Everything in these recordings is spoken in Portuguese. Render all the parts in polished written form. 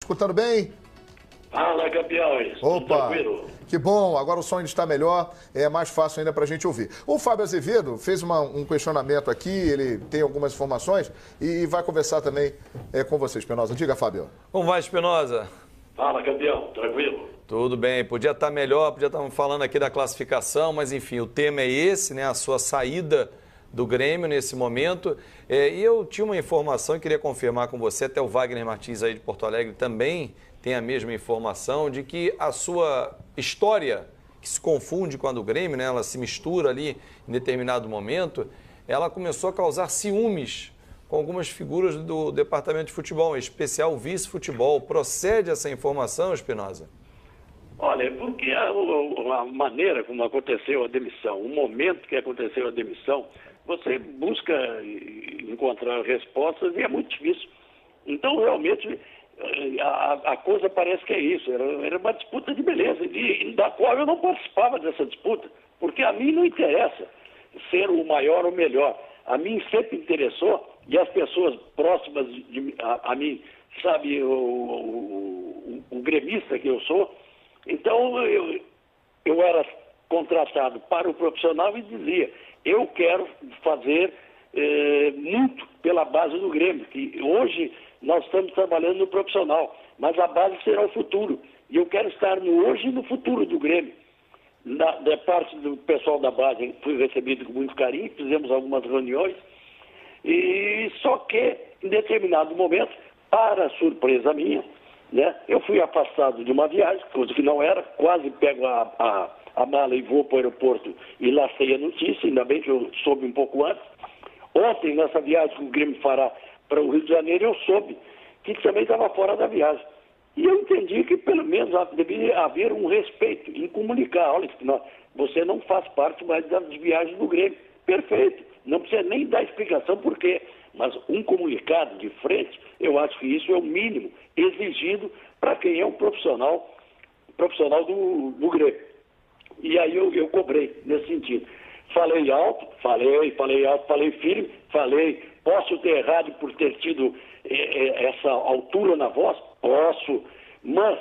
Escutando bem? Fala, campeões. Opa, que bom, agora o som ainda está melhor, é mais fácil ainda para a gente ouvir. O Fábio Azevedo fez um questionamento aqui, ele tem algumas informações e vai conversar também com você, Espinosa. Diga, Fábio. Como vai, Espinosa? Fala, campeão, tranquilo? Tudo bem, podia estar melhor, podia estar falando aqui da classificação, mas enfim, o tema é esse, né? A sua saída do Grêmio nesse momento. E eu tinha uma informação e queria confirmar com você, até o Wagner Martins aí de Porto Alegre também tem a mesma informação, de que a sua história, que se confunde com a do Grêmio, né? Ela se mistura ali em determinado momento, ela começou a causar ciúmes com algumas figuras do departamento de futebol, em especial o vice-futebol. Procede essa informação, Espinosa? Olha, porque a maneira como aconteceu a demissão, o momento que aconteceu a demissão, você busca encontrar respostas e é muito difícil. Então, realmente, a coisa parece que é isso. Era uma disputa de beleza, da qual eu não participava dessa disputa, porque a mim não interessa ser o maior ou melhor. A mim sempre interessou, e as pessoas próximas a mim, sabe, o gremista que eu sou. Então, eu era contratado para o profissional e dizia, eu quero fazer muito pela base do Grêmio, que hoje nós estamos trabalhando no profissional, mas a base será o futuro. E eu quero estar no hoje e no futuro do Grêmio. Da parte do pessoal da base, fui recebido com muito carinho, fizemos algumas reuniões, e só que, em determinado momento, para surpresa minha, né, eu fui afastado de uma viagem, coisa que não era, quase pego a mala e vou para o aeroporto e lacei a notícia, ainda bem que eu soube um pouco antes. Ontem, nessa viagem que o Grêmio fará para o Rio de Janeiro, eu soube que também estava fora da viagem. E eu entendi que pelo menos deveria haver um respeito em comunicar, olha, você não faz parte mais das viagens do Grêmio. Perfeito, não precisa nem dar explicação por quê, mas um comunicado de frente, eu acho que isso é o mínimo exigido para quem é um profissional do Grêmio. E aí eu cobrei nesse sentido. Falei alto, falei firme, posso ter errado por ter tido essa altura na voz? Posso, mas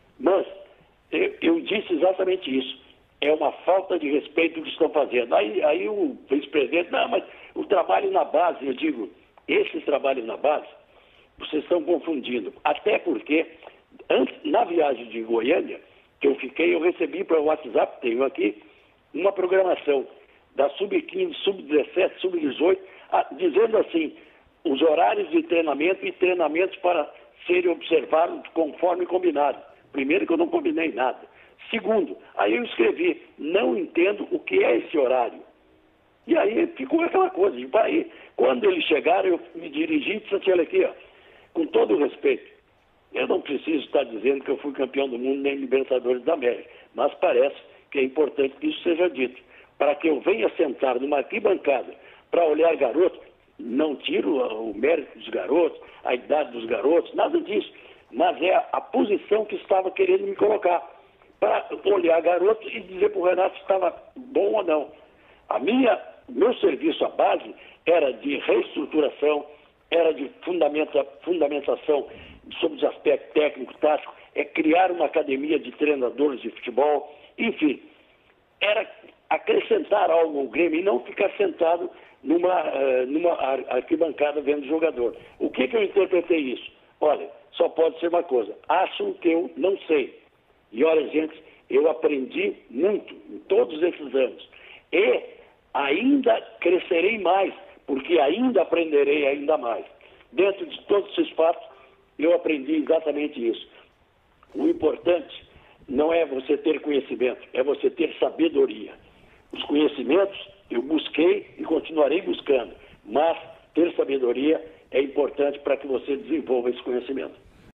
eu disse exatamente isso. É uma falta de respeito que estão fazendo. Aí o vice-presidente, não, mas o trabalho na base, eu digo, esse trabalho na base, vocês estão confundindo. Até porque, antes, na viagem de Goiânia, que eu fiquei, eu recebi para o WhatsApp, tenho aqui, uma programação da Sub-15, Sub-17, Sub-18, dizendo assim, os horários de treinamento e treinamentos para serem observados conforme combinado. Primeiro, que eu não combinei nada. Segundo, aí eu escrevi, não entendo o que é esse horário. E aí ficou aquela coisa. Aí, quando eles chegaram, eu me dirigi e disse, olha aqui, ó, com todo o respeito, eu não preciso estar dizendo que eu fui campeão do mundo nem Libertadores da América, mas parece que é importante que isso seja dito. Para que eu venha sentar numa arquibancada para olhar garotos, não tiro o mérito dos garotos, a idade dos garotos, nada disso, mas é a posição que estava querendo me colocar, para olhar garotos e dizer para o Renato se estava bom ou não. Meu serviço à base era de reestruturação, era de fundamentação sobre os aspectos técnicos, táticos, é criar uma academia de treinadores de futebol, enfim, era acrescentar algo ao Grêmio e não ficar sentado numa arquibancada vendo jogador. O que eu interpretei isso? Olha, só pode ser uma coisa, acham que eu não sei. E olha, gente, eu aprendi muito em todos esses anos. E ainda crescerei mais, porque ainda aprenderei ainda mais. Dentro de todos esses fatos, eu aprendi exatamente isso. O importante não é você ter conhecimento, é você ter sabedoria. Os conhecimentos eu busquei e continuarei buscando, mas ter sabedoria é importante para que você desenvolva esse conhecimento.